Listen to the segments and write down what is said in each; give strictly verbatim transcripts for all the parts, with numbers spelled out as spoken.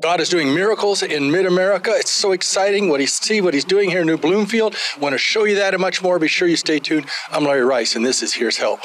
God is doing miracles in mid-America. It's so exciting what he see what he's doing here in New Bloomfield. I want to show you that and much more. Be sure you stay tuned. I'm Larry Rice, and this is Here's Help.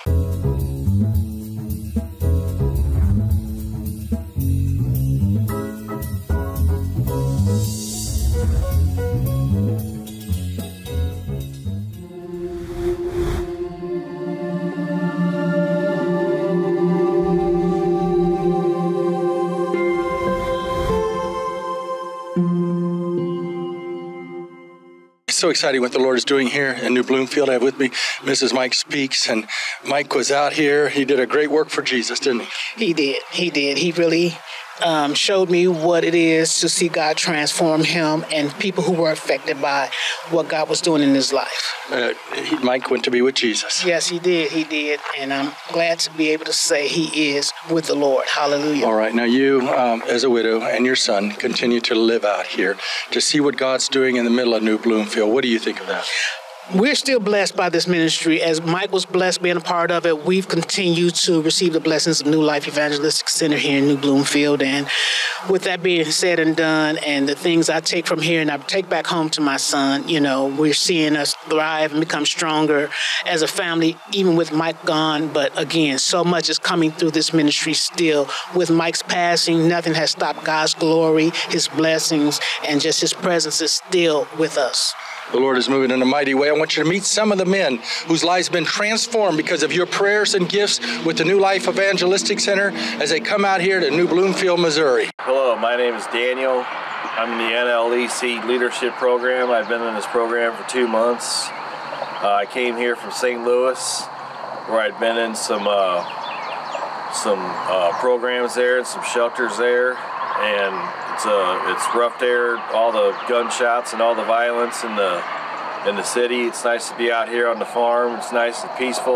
So exciting what the Lord is doing here in New Bloomfield. I have with me Missus Mike Speaks, and Mike was out here. He did a great work for Jesus, didn't he? He did. He did. He really um, showed me what it is to see God transform him and people who were affected by what God was doing in his life. Uh, he, Mike went to be with Jesus. Yes, he did. He did. And I'm glad to be able to say he is with the Lord. Hallelujah. All right. Now you, um, as a widow, and your son continue to live out here to see what God's doing in the middle of New Bloomfield. What do you think of that? We're still blessed by this ministry. As Mike was blessed being a part of it, we've continued to receive the blessings of New Life Evangelistic Center here in New Bloomfield. And with that being said and done, and the things I take from here and I take back home to my son, you know, we're seeing us thrive and become stronger as a family, even with Mike gone. But again, so much is coming through this ministry still. With Mike's passing, nothing has stopped God's glory, his blessings, and just his presence is still with us. The Lord is moving in a mighty way. I want you to meet some of the men whose lives have been transformed because of your prayers and gifts with the New Life Evangelistic Center as they come out here to New Bloomfield, Missouri. Hello, my name is Daniel. I'm in the N L E C Leadership Program. I've been in this program for two months. Uh, I came here from Saint Louis, where I'd been in some uh, some uh, programs there and some shelters there, and it's uh, it's rough there, all the gunshots and all the violence in the in the city. It's nice to be out here on the farm. It's nice and peaceful,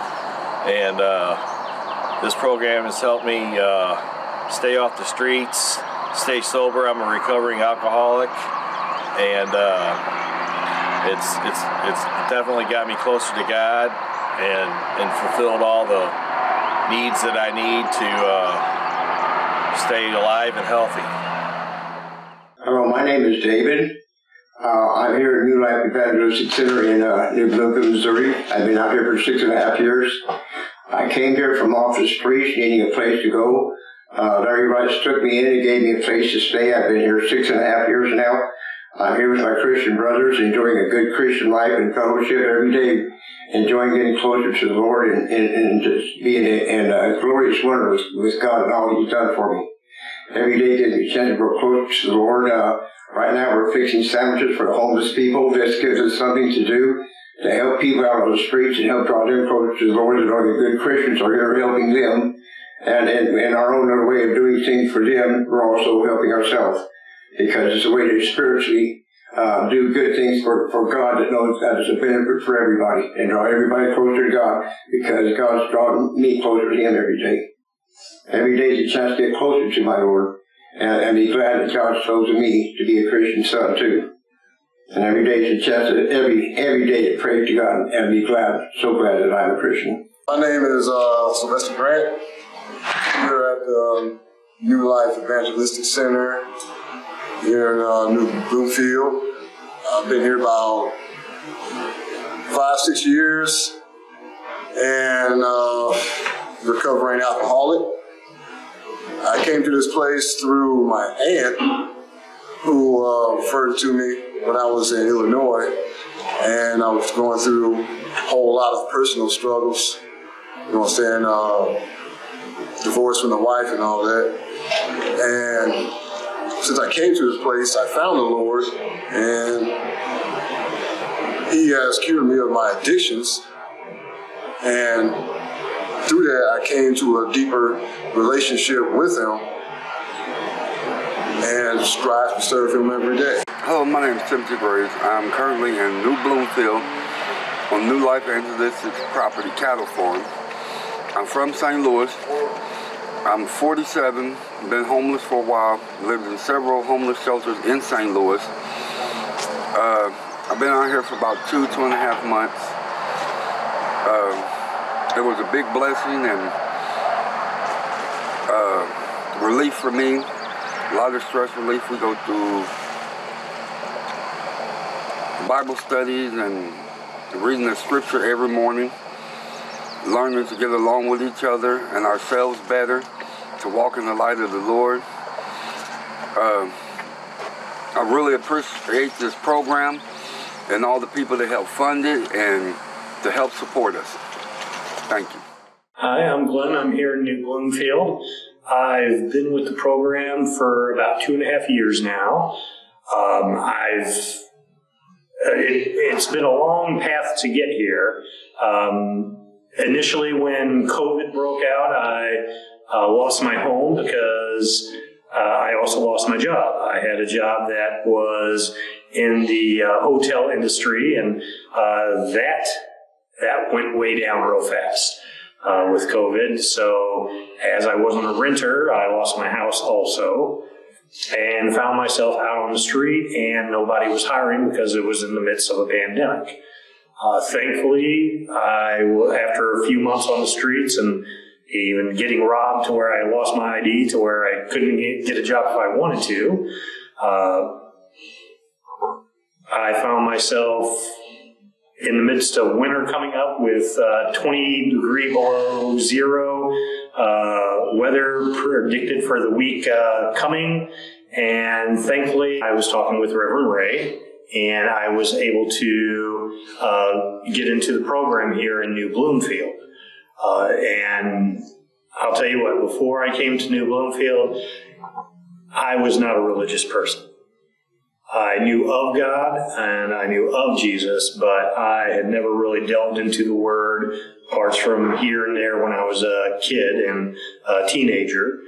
and uh, this program has helped me uh, stay off the streets, stay sober. I'm a recovering alcoholic, and uh, it's it's it's definitely got me closer to God and and fulfilled all the needs that I need to uh, stay alive and healthy. Hello, my name is David. Uh, I'm here at New Life Evangelistic Center in uh, New Bloomfield, Missouri. I've been out here for six and a half years. I came here from off the streets needing a place to go. Uh, Larry Rice took me in and gave me a place to stay. I've been here six and a half years now. I'm here with my Christian brothers, enjoying a good Christian life and fellowship every day, enjoying getting closer to the Lord and, and, and just being a, and a glorious wonder with, with God and all He's done for me. Every day gives me a chance to grow close to the Lord. Uh, right now we're fixing sandwiches for the homeless people. This gives us something to do to help people out on the streets and help draw them closer to the Lord. And all the good Christians are here helping them. And in, in our own little way of doing things for them, we're also helping ourselves. Because it's a way to spiritually uh, do good things for, for God that knows that it's a benefit for everybody and draw everybody closer to God, because God's drawing me closer to Him every day. Every day is a chance to get closer to my Lord, and, and be glad that God's chosen me to be a Christian son too. And every day is a chance to every every day to pray to God and be glad, so glad that I'm a Christian. My name is uh, Sylvester Grant. Here at the um, New Life Evangelistic Center here in uh, New Bloomfield. I've been here about five, six years, and uh, recovering alcoholic. I came to this place through my aunt, who uh, referred to me when I was in Illinois, and I was going through a whole lot of personal struggles, you know what I'm saying, uh, divorce from the wife and all that. And since I came to this place, I found the Lord, and He has cured me of my addictions. And through that, I came to a deeper relationship with Him and strive to serve Him every day. Hello, my name is Timothy Graves. I'm currently in New Bloomfield on New Life Evangelistic property cattle farm. I'm from Saint Louis. I'm forty-seven, been homeless for a while, lived in several homeless shelters in Saint Louis. Uh, I've been out here for about two, two and a half months. Uh, it was a big blessing and uh, relief for me a lot of stress relief. We go through Bible studies and reading the scripture every morning, learning to get along with each other and ourselves better, to walk in the light of the Lord. Uh, I really appreciate this program and all the people that help fund it and to help support us. Thank you. Hi, I'm Glenn. I'm here in New Bloomfield. I've been with the program for about two and a half years now. Um, I've it, it's been a long path to get here. Um, initially, when COVID broke out, I uh, lost my home because uh, I also lost my job. I had a job that was in the uh, hotel industry, and uh, that that went way down real fast. Uh, with COVID. So as I wasn't a renter, I lost my house also and found myself out on the street, and nobody was hiring because it was in the midst of a pandemic. Uh, thankfully, I, after a few months on the streets and even getting robbed to where I lost my I D to where I couldn't get a job if I wanted to, uh, I found myself in the midst of winter coming up with uh, twenty degree below zero uh, weather predicted for the week uh, coming. And thankfully, I was talking with Reverend Ray, and I was able to uh, get into the program here in New Bloomfield. Uh, and I'll tell you what, before I came to New Bloomfield, I was not a religious person. I knew of God and I knew of Jesus, but I had never really delved into the Word, parts from here and there when I was a kid and a teenager.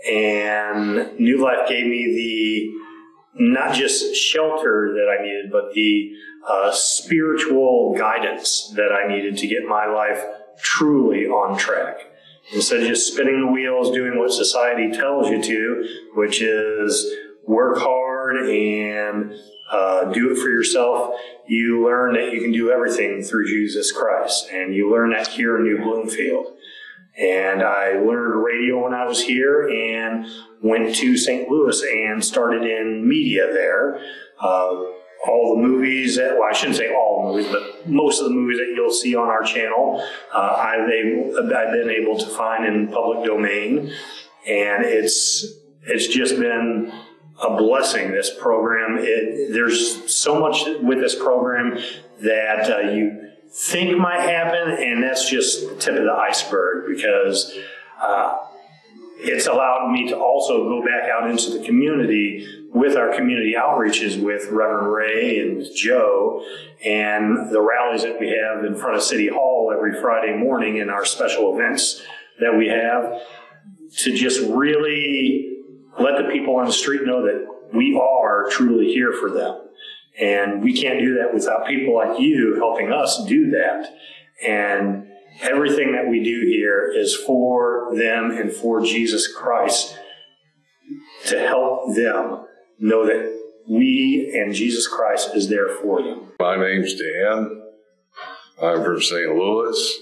And New Life gave me the, not just shelter that I needed, but the uh, spiritual guidance that I needed to get my life truly on track. Instead of just spinning the wheels, doing what society tells you to, which is work hard and uh, do it for yourself, you learn that you can do everything through Jesus Christ. And you learn that here in New Bloomfield. And I learned radio when I was here and went to Saint Louis and started in media there. Uh, all the movies, that, well, I shouldn't say all the movies, but most of the movies that you'll see on our channel, uh, I've, able, I've been able to find in public domain. And it's it's just been a blessing, this program. It, there's so much with this program that uh, you think might happen, and that's just the tip of the iceberg, because uh, it's allowed me to also go back out into the community with our community outreaches with Reverend Ray and Joe, and the rallies that we have in front of City Hall every Friday morning, and our special events that we have, to just really let the people on the street know that we are truly here for them. And we can't do that without people like you helping us do that. And everything that we do here is for them and for Jesus Christ, to help them know that we and Jesus Christ is there for them. My name's Dan. I'm from Saint Louis.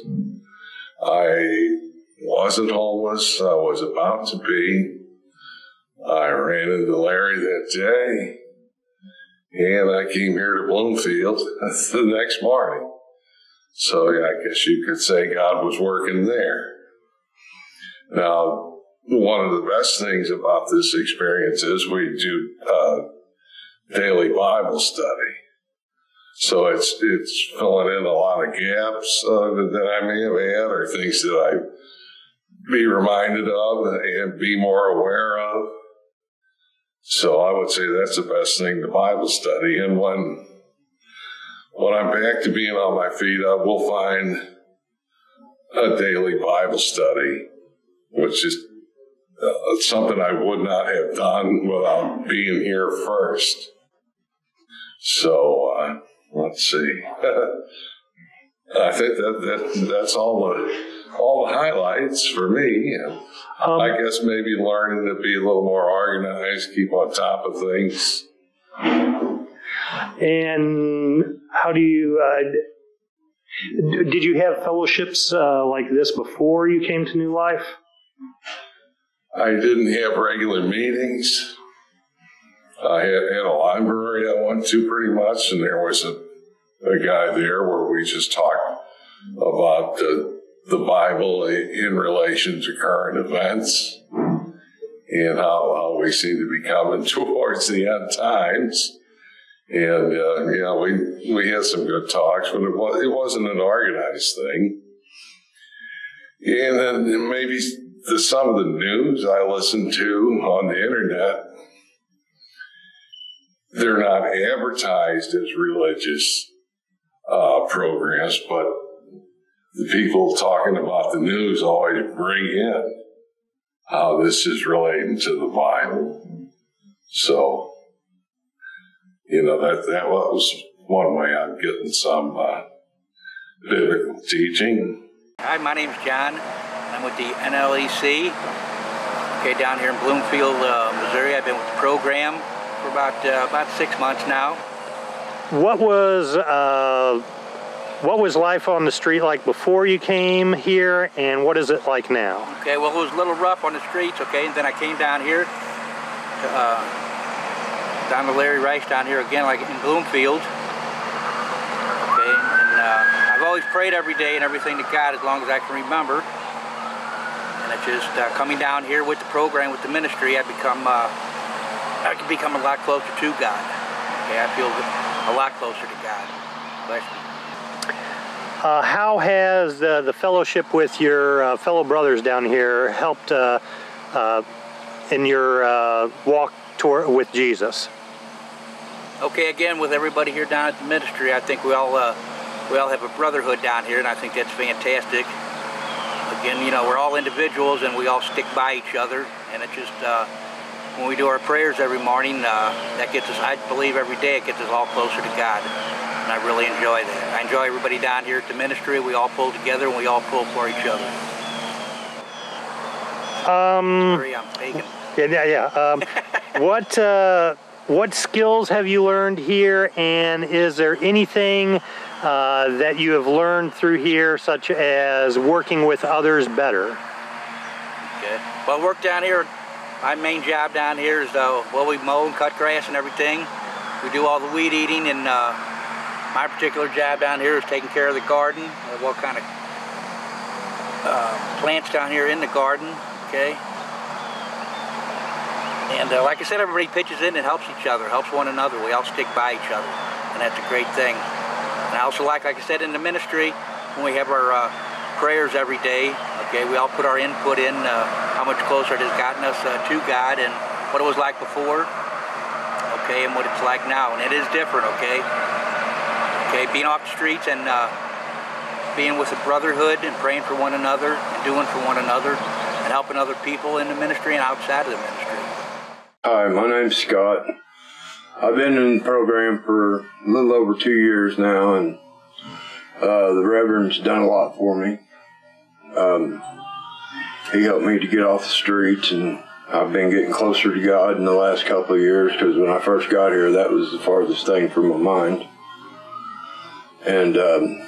I wasn't homeless. I was about to be. I ran into Larry that day, and I came here to Bloomfield the next morning. So yeah, I guess you could say God was working there. Now, one of the best things about this experience is we do uh, daily Bible study. So it's it's filling in a lot of gaps uh, that I may have had, or things that I be reminded of and be more aware of. So I would say that's the best thing, the Bible study. And when when I'm back to being on my feet, I will find a daily Bible study, which is uh, something I would not have done without being here first. So uh, let's see. I think that, that that's all the all the highlights for me. Um, I guess maybe learning to be a little more organized, keep on top of things. And how do you, uh, did you have fellowships uh, like this before you came to New Life? I didn't have regular meetings. I had, had a library I went to pretty much, and there was a, a guy there where we just talked about the, the Bible in relation to current events and how, how we seem to be coming towards the end times. And, uh, you know, we, we had some good talks, but it, was, it wasn't an organized thing. And then maybe the, some of the news I listened to on the internet, they're not advertised as religious uh, programs, but the people talking about the news always bring in how this is relating to the Bible. So, you know, that, that was one way I'm getting some uh, biblical teaching. Hi, my name's John. I'm with the N L E C, okay, down here in Bloomfield, uh, Missouri. I've been with the program for about uh, about six months now. What was uh, what was life on the street like before you came here, and what is it like now? Okay, well, it was a little rough on the streets, okay, and then I came down here, to, uh, down to Larry Rice down here again, like in Bloomfield, okay, and uh, I've always prayed every day and everything to God as long as I can remember. And it's just uh, coming down here with the program, with the ministry, I've become, uh, I can become a lot closer to God. Okay, I feel a lot closer to God. Bless me. Uh, how has uh, the fellowship with your uh, fellow brothers down here helped uh, uh, in your uh, walk toward, with Jesus? Okay, again, with everybody here down at the ministry, I think we all uh, we all have a brotherhood down here, and I think that's fantastic. Again, you know, we're all individuals, and we all stick by each other, and it just, uh, when we do our prayers every morning, uh, that gets us, I believe every day, it gets us all closer to God, and I really enjoy that. I enjoy everybody down here at the ministry. We all pull together, and we all pull for each other. Um, Sorry, I'm pagan. Yeah, yeah. Um, what, uh, what skills have you learned here, and is there anything Uh, that you have learned through here, such as working with others better? Okay. Well, work down here, my main job down here is, uh, well, we mow and cut grass and everything. We do all the weed eating, and uh, my particular job down here is taking care of the garden, uh, what kind of uh, plants down here in the garden, okay? And uh, like I said, everybody pitches in and helps each other, helps one another. We all stick by each other, and that's a great thing. And I also like, like I said, in the ministry, when we have our uh, prayers every day, okay, we all put our input in, uh, how much closer it has gotten us uh, to God, and what it was like before, okay, and what it's like now. And it is different, okay? Okay, being off the streets and uh, being with a brotherhood and praying for one another and doing for one another and helping other people in the ministry and outside of the ministry. Hi, my name's Scott. I've been in the program for a little over two years now, and uh, the Reverend's done a lot for me. Um, he helped me to get off the streets, and I've been getting closer to God in the last couple of years, because when I first got here, that was the farthest thing from my mind. And um,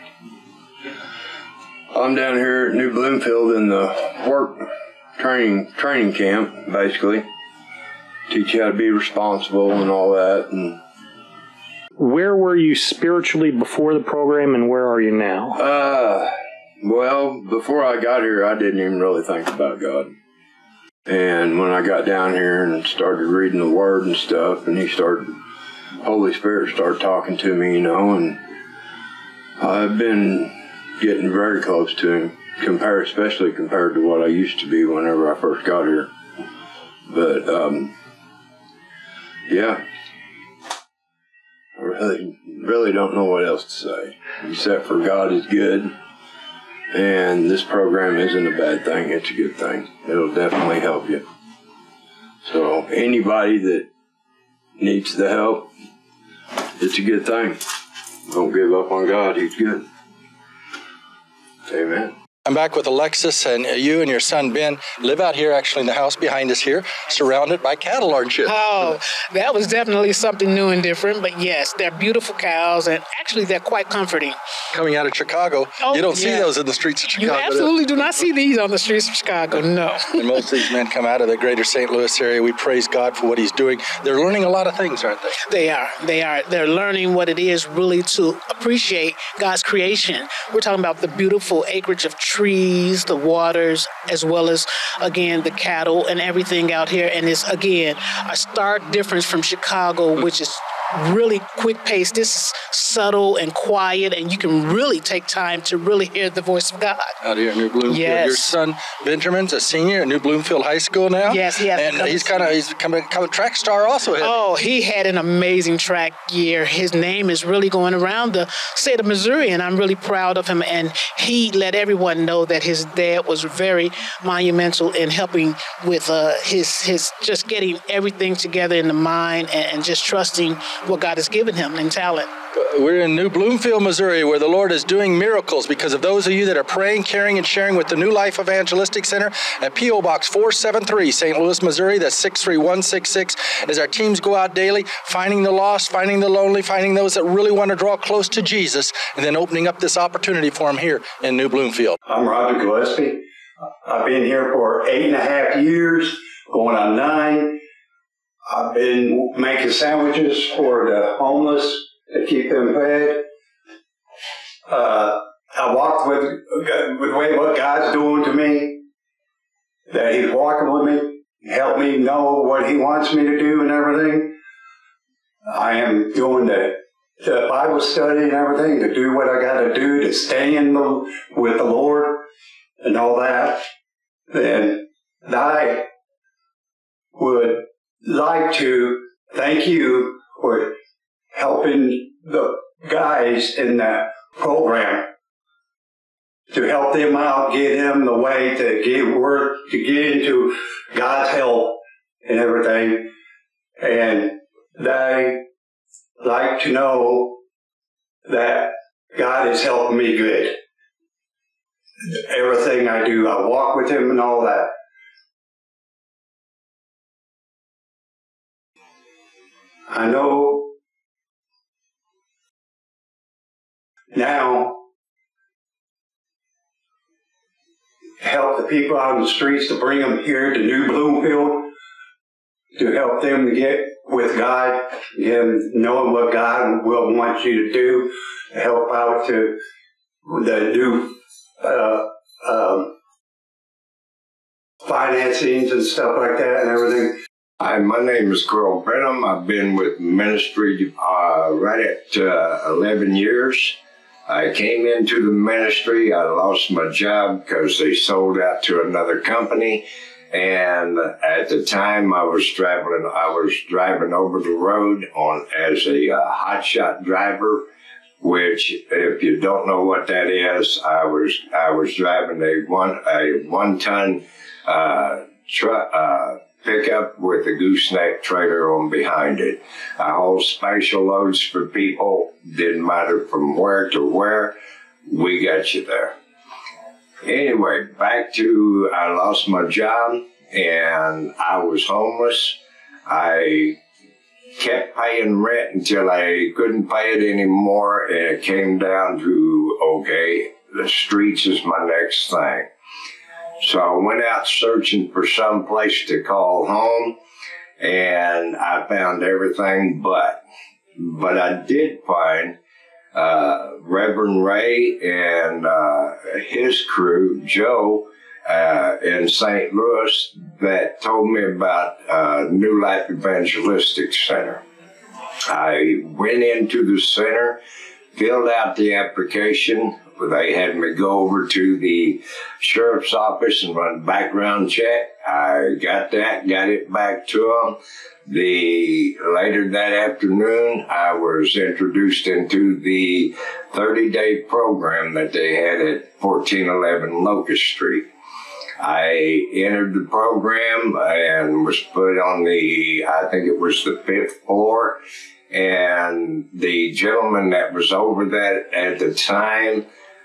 I'm down here at New Bloomfield in the work training training camp, basically. Teach you how to be responsible and all that. And where were you spiritually before the program, and where are you now? Uh, well, before I got here, I didn't even really think about God. And when I got down here and started reading the Word and stuff, and he started, Holy Spirit started talking to me, you know, and I've been getting very close to him, compared, especially compared to what I used to be whenever I first got here. But, um, yeah, I really, really don't know what else to say, except for God is good, and this program isn't a bad thing, it's a good thing. It'll definitely help you. So anybody that needs the help, it's a good thing. Don't give up on God, he's good. Amen. I'm back with Alexis, and you and your son Ben live out here, actually in the house behind us here, surrounded by cattle, aren't you? Oh, that was definitely something new and different, but yes, they're beautiful cows, and actually they're quite comforting. Coming out of Chicago, oh, you don't yeah. see those in the streets of Chicago. You absolutely do not see these on the streets of Chicago, no. And most of these men come out of the greater Saint Louis area. We praise God for what he's doing. They're learning a lot of things, aren't they? They are. They are. They're learning what it is really to appreciate God's creation. We're talking about the beautiful acreage of trees, the waters, as well as, again, the cattle and everything out here. And it's, again, a stark difference from Chicago, which is really quick paced. This is subtle and quiet, and you can really take time to really hear the voice of God. Out here in New Bloomfield. Yes. Your son Benjamin's a senior at New Bloomfield High School now. Yes, he has. And he's kind of he's become a track star also. Oh, he had an amazing track year. His name is really going around the state of Missouri, and I'm really proud of him. And he let everyone know that his dad was very monumental in helping with uh, his his just getting everything together in the mind and, and just trusting what God has given him in talent. We're in New Bloomfield, Missouri, where the Lord is doing miracles because of those of you that are praying, caring, and sharing with the New Life Evangelistic Center at P O Box four seven three, Saint Louis, Missouri. That's six three one six six. As our teams go out daily, finding the lost, finding the lonely, finding those that really want to draw close to Jesus, and then opening up this opportunity for them here in New Bloomfield. I'm Roger Gillespie. I've been here for eight and a half years, going on nine. I've been making sandwiches for the homeless to keep them fed. Uh, I walked with, with the way what God's doing to me, that he's walking with me, help me know what he wants me to do and everything. I am doing the, the Bible study and everything, to do what I got to do to stay in the, with the Lord and all that. And I would like to thank you for helping the guys in that program, to help them out, get them the way to get work, to get into God's help and everything. And they like to know that God is helping me good. Everything I do, I walk with him and all that. I know now help the people out on the streets, to bring them here to New Bloomfield, to help them to get with God, and knowing what God will want you to do, to help out to the new uh, um, financings and stuff like that and everything. Hi, my name is Carl Brenham. I've been with ministry uh, right at uh, eleven years. I came into the ministry. I lost my job because they sold out to another company. And at the time, I was traveling. I was driving over the road on as a uh, hotshot driver. Which, if you don't know what that is, I was I was driving a one a one ton uh, truck. Uh, pickup with a gooseneck trailer on behind it. I hauled special loads for people. Didn't matter from where to where. We got you there. Anyway, back to I lost my job and I was homeless. I kept paying rent until I couldn't pay it anymore, and it came down to, okay, the streets is my next thing. So I went out searching for some place to call home, and I found everything but. But I did find uh, Reverend Ray and uh, his crew, Joe, uh, in Saint Louis, that told me about uh, New Life Evangelistic Center. I went into the center, filled out the application. They had me go over to the sheriff's office and run a background check. I got that, got it back to them. The, later that afternoon, I was introduced into the thirty-day program that they had at fourteen eleven Locust Street. I entered the program and was put on the, I think it was the fifth floor. And the gentleman that was over that at the time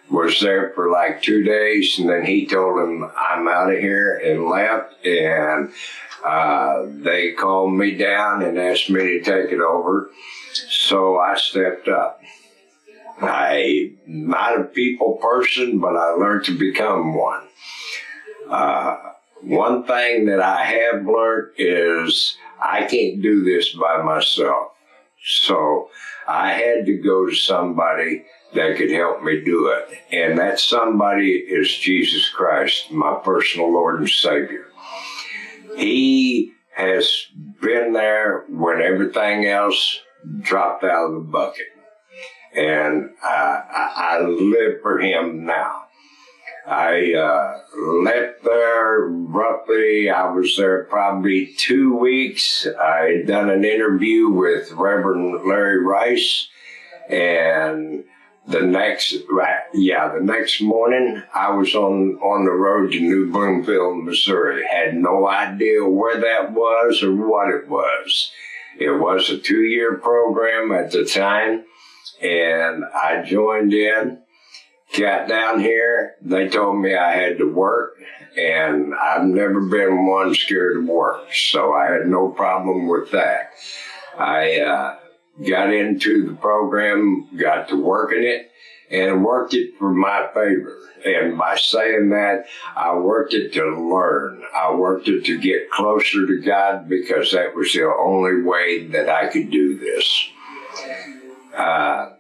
was there for like two days, and then he told him, I'm out of here, and left. And uh, they called me down and asked me to take it over. So I stepped up. I'm not a people person, but I learned to become one. Uh, one thing that I have learned is I can't do this by myself. So I had to go to somebody that could help me do it. And that somebody is Jesus Christ, my personal Lord and Savior. He has been there when everything else dropped out of the bucket. And uh, I, I live for him now. I uh, left there roughly, I was there probably two weeks. I had done an interview with Reverend Larry Rice, and the next, yeah, the next morning I was on, on the road to New Bloomfield, Missouri. Had no idea where that was or what it was. It was a two-year program at the time, and I joined in. Got down here, they told me I had to work, and I've never been one scared of work, so I had no problem with that. I uh, got into the program, got to working it, and worked it for my favor. And by saying that, I worked it to learn. I worked it to get closer to God, because that was the only way that I could do this. Uh,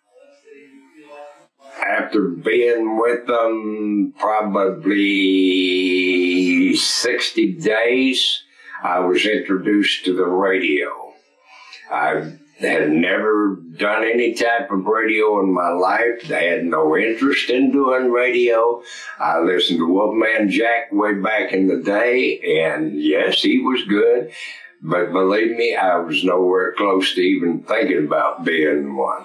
After being with them probably sixty days, I was introduced to the radio. I had never done any type of radio in my life. I had no interest in doing radio. I listened to Wolfman Jack way back in the day, and yes, he was good. But believe me, I was nowhere close to even thinking about being one.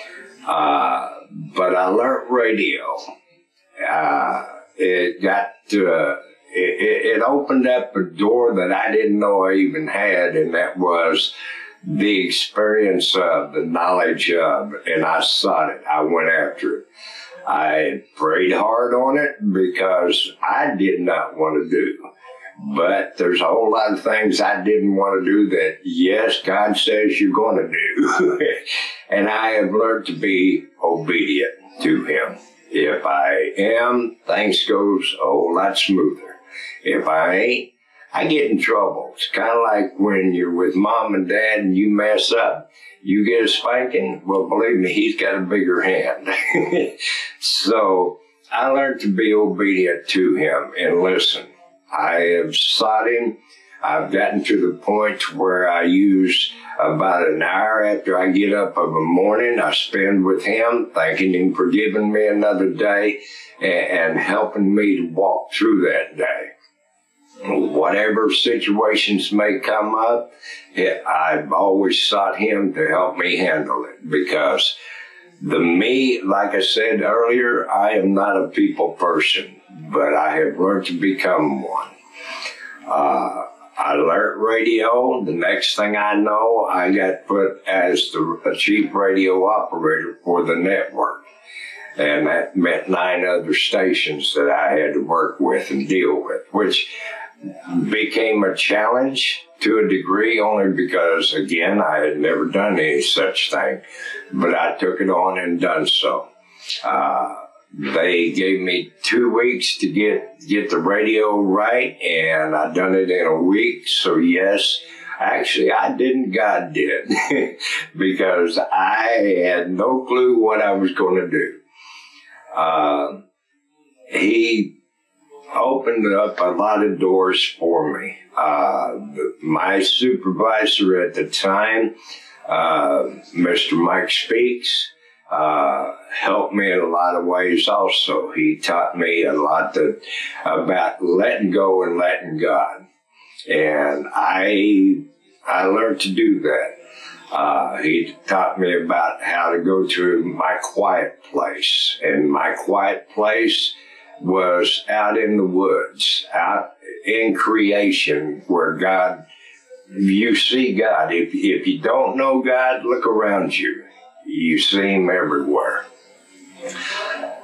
Uh, but I learned radio. Uh, it got to, uh, it, it opened up a door that I didn't know I even had, and that was the experience of, the knowledge of, and I sought it. I went after it. I prayed hard on it because I did not want to do. But there's a whole lot of things I didn't want to do that, yes, God says you're going to do. And I have learned to be obedient to him. If I am, things goes a whole lot smoother. If I ain't, I get in trouble. It's kind of like when you're with mom and dad and you mess up, you get a spanking. Well, believe me, he's got a bigger hand. So I learned to be obedient to him and listen. I have sought him. I've gotten to the point where I use about an hour after I get up of a morning, I spend with him, thanking him for giving me another day and, and helping me to walk through that day. Whatever situations may come up, I've always sought him to help me handle it, because the me, like I said earlier, I am not a people person, but I have learned to become one. Uh, I learned radio. The next thing I know, I got put as the chief radio operator for the network. And that meant nine other stations that I had to work with and deal with, which became a challenge to a degree, only because, again, I had never done any such thing. But I took it on and done so. Uh, They gave me two weeks to get, get the radio right, and I done it in a week. So yes, actually I didn't, God did, because I had no clue what I was going to do. Uh, he opened up a lot of doors for me. Uh, my supervisor at the time, uh, Mister Mike Speaks, Uh, helped me in a lot of ways also. He taught me a lot that, about letting go and letting God. And I, I learned to do that. Uh, he taught me about how to go to my quiet place. And my quiet place was out in the woods, out in creation, where God, you see God. If, if you don't know God, look around you. You see him everywhere.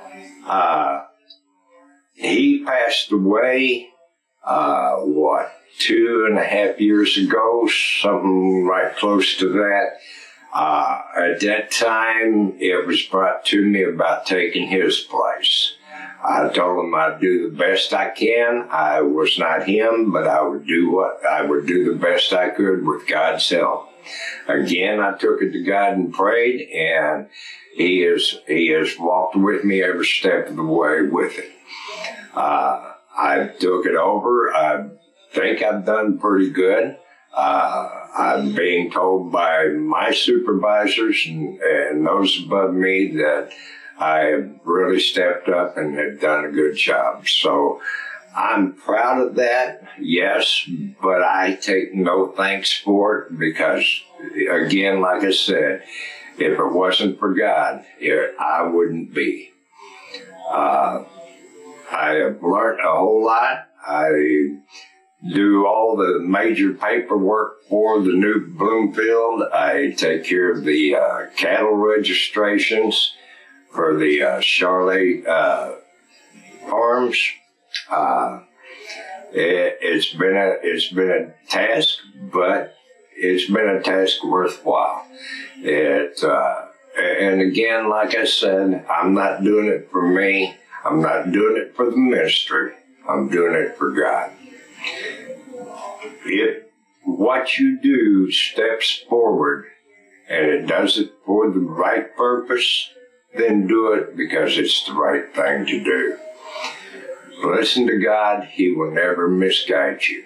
Uh, he passed away, uh, what, two and a half years ago, something right close to that. Uh, at that time, it was brought to me about taking his place. I told him I'd do the best I can. I was not him, but I would do what I would do the best I could with God's help. Again, I took it to God and prayed, and He has He has walked with me every step of the way with it. Uh, I took it over. I think I've done pretty good. Uh, I'm being told by my supervisors and, and those above me that I have really stepped up and have done a good job. So I'm proud of that, yes, but I take no thanks for it because, again, like I said, if it wasn't for God, it, I wouldn't be. Uh, I have learned a whole lot. I do all the major paperwork for the new Bloomfield. I take care of the uh, cattle registrations for the uh, Charlotte uh, farms. Uh, it, it's been a it's been a task, but it's been a task worthwhile. It uh, and again, like I said, I'm not doing it for me. I'm not doing it for the ministry. I'm doing it for God. If what you do steps forward and it does it for the right purpose, then do it because it's the right thing to do. Listen to God. He will never misguide you.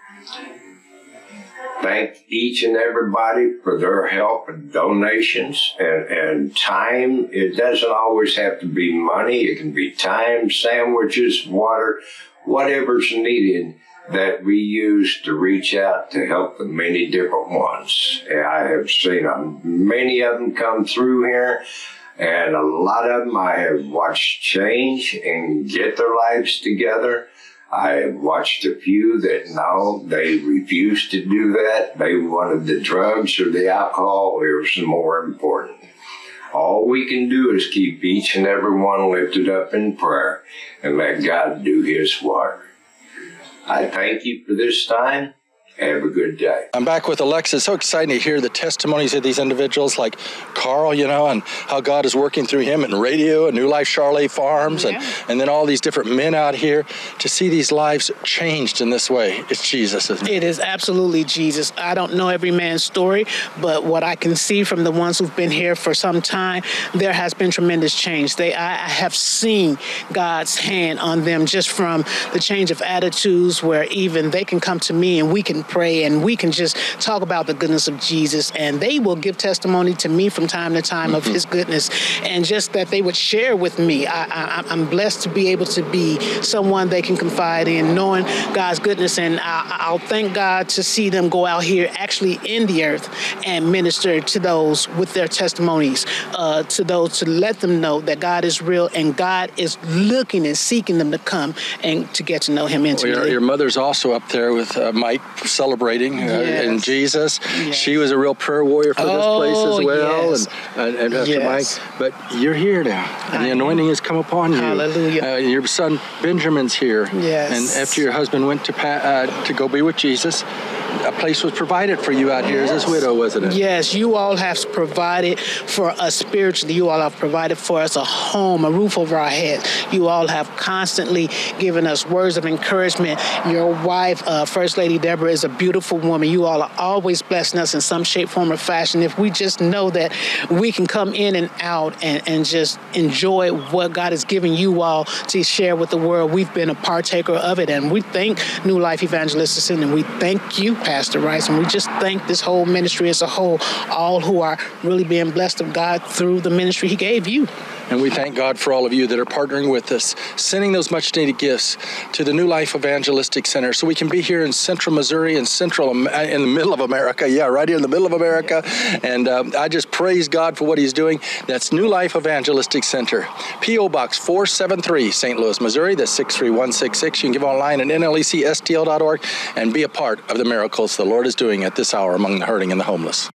Thank each and everybody for their help and donations and, and time. It doesn't always have to be money. It can be time, sandwiches, water, whatever's needed that we use to reach out to help the many different ones. I have seen um, many of them come through here, and a lot of them I have watched change and get their lives together. I have watched a few that, no, they refused to do that. They wanted the drugs or the alcohol. It was more important. All we can do is keep each and every one lifted up in prayer and let God do His work. I thank you for this time. Have a good day. I'm back with Alexa. It's so exciting to hear the testimonies of these individuals like Carl, you know, and how God is working through him in radio and New Life Charlotte Farms, yeah. and, and then all these different men out here to see these lives changed in this way. It's Jesus, isn't it? It is absolutely Jesus. I don't know every man's story, but what I can see from the ones who've been here for some time, there has been tremendous change. They, I, I have seen God's hand on them just from the change of attitudes where even they can come to me and we can pray and we can just talk about the goodness of Jesus, and they will give testimony to me from time to time mm-hmm. of His goodness, and just that they would share with me. I, I, I'm blessed to be able to be someone they can confide in, knowing God's goodness, and I, I'll thank God to see them go out here actually in the earth and minister to those with their testimonies, uh, to those to let them know that God is real and God is looking and seeking them to come and to get to know Him intimately. Well, your, your mother's also up there with uh, Mike celebrating uh, yes. in Jesus. Yes. She was a real prayer warrior for oh, this place as well, yes. and, and, and Pastor yes. Mike. But you're here now, and the anointing has come upon you. Hallelujah. Uh, your son Benjamin's here, yes. and after your husband went to pa- uh, to go be with Jesus, a place was provided for you out here yes. as this widow, wasn't it? Yes, you all have provided for us spiritually. You all have provided for us a home, a roof over our heads. You all have constantly given us words of encouragement. Your wife, uh, First Lady Deborah, is a beautiful woman. You all are always blessing us in some shape, form, or fashion. If we just know that we can come in and out and, and just enjoy what God has given you all to share with the world, we've been a partaker of it. And we thank New Life Evangelistic Center, and we thank you, Pastor Rice, and we just thank this whole ministry as a whole, all who are really being blessed of God through the ministry He gave you. And we thank God for all of you that are partnering with us, sending those much-needed gifts to the New Life Evangelistic Center so we can be here in central Missouri and central, in the middle of America. Yeah, right here in the middle of America. And um, I just praise God for what He's doing. That's New Life Evangelistic Center, P O Box four seven three, Saint Louis, Missouri. That's six three one six six. You can give online at N L E C S T L dot org and be a part of the miracles the Lord is doing at this hour among the hurting and the homeless.